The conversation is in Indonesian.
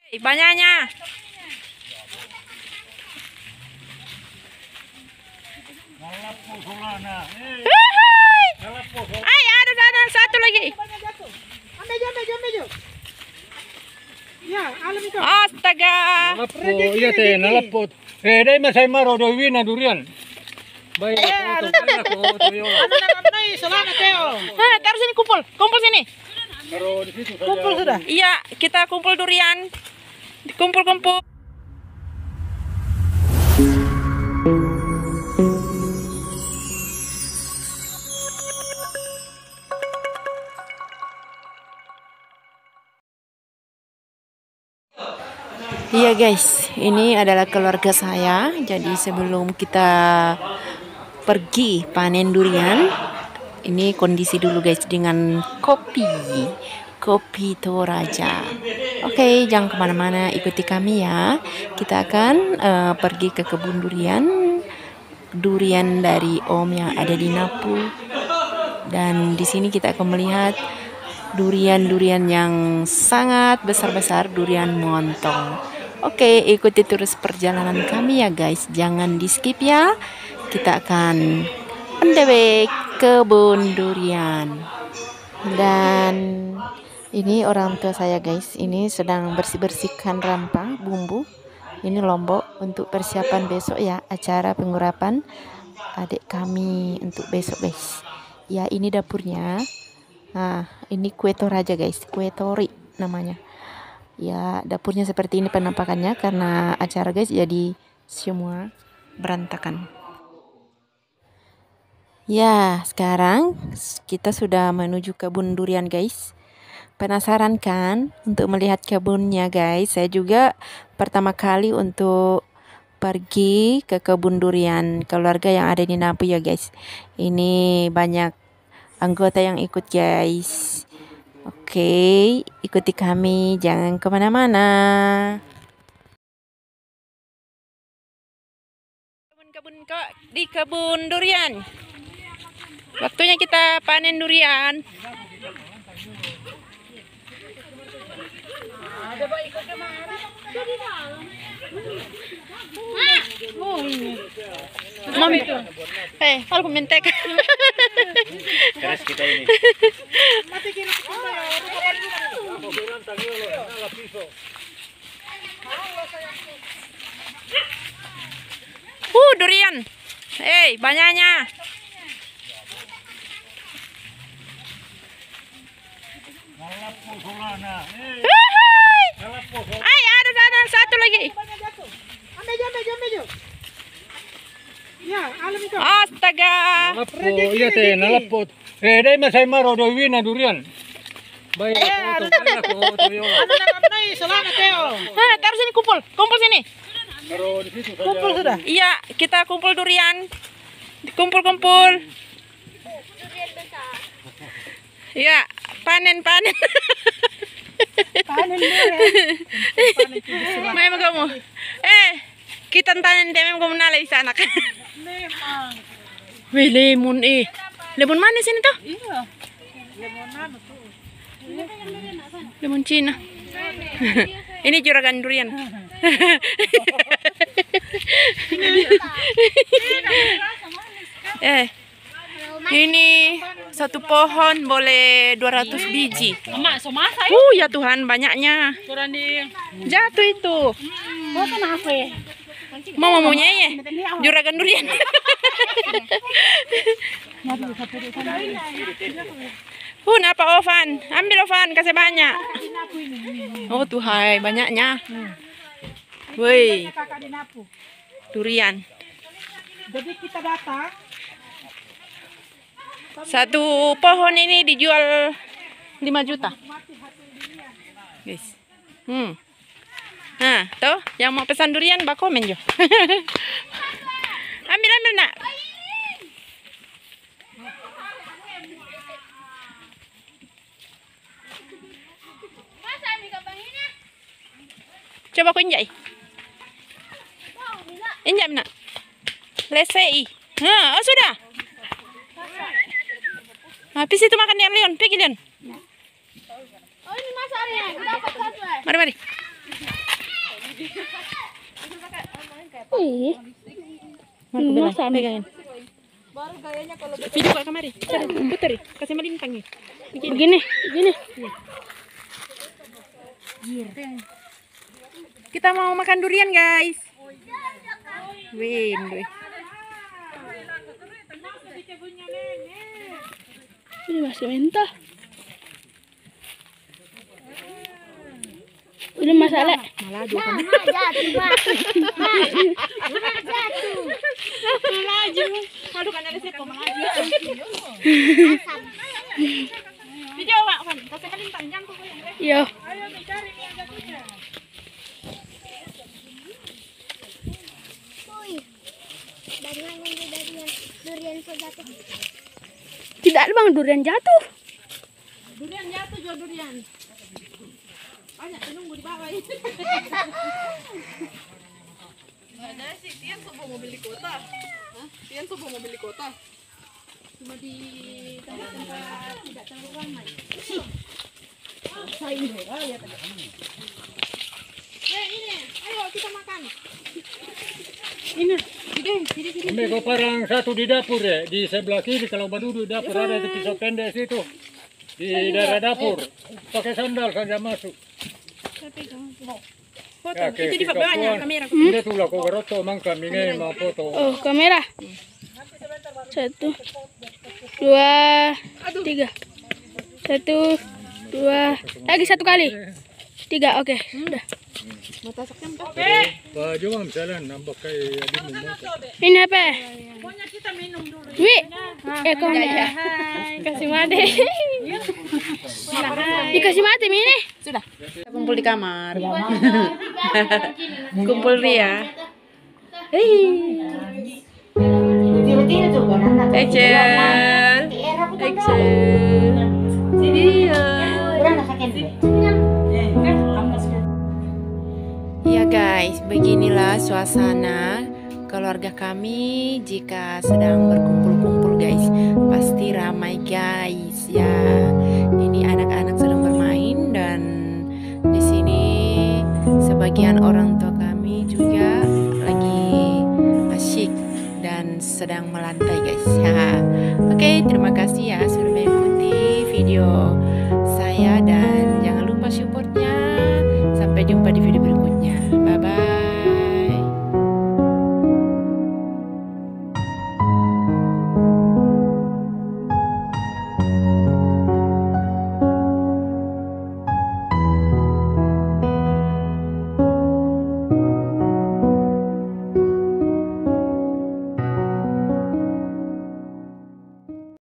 Banyaknya. Ay, ada satu lagi. Astaga. Iya teh, nalapot. Dai masai maro do wina durian. Baik, Taruh sini kumpul sini. taruh di situ saja. Kumpul sudah. Iya, kita kumpul durian. Kumpul. Iya guys, ini adalah keluarga saya. Jadi sebelum kita pergi panen durian, ini kondisi dulu guys dengan kopi Toraja. Oke, jangan kemana-mana, ikuti kami ya. Kita akan pergi ke kebun durian dari Om yang ada di Napu. Dan di sini kita akan melihat durian yang sangat besar-besar, durian montong. Oke, ikuti terus perjalanan kami ya guys. Jangan di skip ya. Kita akan on the way kebun durian. Dan ini orang tua saya guys. Ini sedang bersih-bersihkan rempah bumbu. Ini lombok untuk persiapan besok ya. Acara pengurapan adik kami untuk besok guys. Ya, ini dapurnya. Nah, ini kue Toraja guys. Kue tori namanya. Ya, dapurnya seperti ini penampakannya karena acara guys, jadi semua berantakan. Ya, sekarang kita sudah menuju kebun durian guys. Penasaran kan untuk melihat kebunnya guys? Saya juga pertama kali untuk pergi ke kebun durian keluarga yang ada di Napu ya guys. Ini banyak anggota yang ikut guys. Oke, ikuti kami, jangan kemana-mana. Di kebun durian. Waktunya kita panen durian. Mami, kalau mentek. Keras kita ini. Durian. Banyaknya. Ay, ada satu lagi. Astaga. Iya teh, nalapot. Dai masai maro do wina durian. Baik, Taruh sini kumpul sini. taruh di situ saja. Kumpul sudah. Iya, kita kumpul durian. Kumpul. Iya, panen. Panen durian. Memang kamu. Kita panen kamu nalai sana kan. Memang. Wih, lemon Lemon manis ini tuh? Iya. Lemonan tuh. Lemon Cina. Ini juragan durian. Ini satu pohon boleh 200 biji. Ya Tuhan, banyaknya. Jatuh itu. Maunya ya, juragan durian. Apa Ovan? Ambil Ovan, kasih banyak. Oh Tuhan, banyaknya. Woi, durian. Jadi kita datang. Satu pohon ini dijual 5 juta. Guys. Nah, tuh yang mau pesan durian komen jo. Ambil nak. Coba aku injak. Injak nak. Lesei. Oh sudah. Habis itu makan yang Leon, pergi Leon. Oh ini masarnya, dapat satu. Mari. Wih. Marco Mas, bilang, ambil. pegangin. Baru gayanya kalau Video Kak kamari. Putar, kasih melintang nih. Begini. Kita mau makan durian, guys. Wih. Ini masih mentah. Udah masalah. Malah dua kan. Aduh kan ada siapa melaju. Video Pak kan, kasih melintang jangan tuh. Yo. ayo mencari yang jatuhnya. Tidak ada bang durian jatuh. Durian jatuh, jual durian. Banyak penunggu di bawah ini. Ada sih, Tian coba mobil di kota. Tian coba mobil di kota. Cuma di tempat tidak terlalu ramai. Ini, ayo kita makan. Ini, Ambil koparang satu di dapur ya, di sebelah kiri kalau duduk dapur ada itu pisau pendek situ. Di daerah dapur, pakai sandal saja masuk. foto. Ya, Itu di bawahnya kamera. Ini tuh lah kau geroto mangka mingai mau foto. Oh kamera. 1, 2, 3. 1, 2. Lagi 1 kali. 3, oke. Udah. Mata sakit. Pak Joam jalan nambah kayak adimu mangka. Ini apa? Pokoknya kita minum dulu. Wi. Kamera. Kasih mati. Dikasih mati ini. Sudah. Kita kumpul di kamar. Kumpul Ria. Excel. Iya. Ya guys, beginilah suasana keluarga kami jika sedang berkumpul-kumpul guys. Pasti ramai guys ya. Ini anak-anak sedang bermain dan di sini sebagian orang tua kami juga lagi asyik dan sedang melantai guys ya. Oke, terima kasih ya sudah mengikuti video saya dan jangan lupa supportnya. Sampai jumpa di video berikutnya. Bye bye.